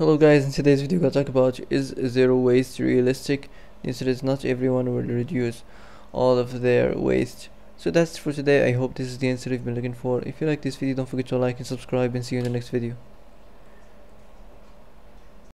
Hello guys, in today's video we'll talk about, is zero waste realistic? The answer is not everyone will reduce all of their waste. So that's for today. I hope this is the answer you've been looking for. If you like this video, don't forget to like and subscribe, and see you in the next video.